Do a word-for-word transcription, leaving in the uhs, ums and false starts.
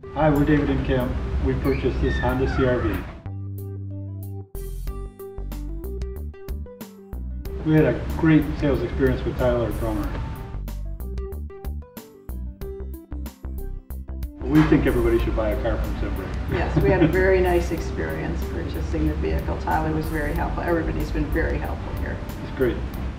Hi, we're David and Kim. We purchased this Honda C R V. We had a great sales experience with Tyler our drummer. We think everybody should buy a car from Zimbrick. Yes, we had a very nice experience purchasing the vehicle. Tyler was very helpful. Everybody's been very helpful here. It's great.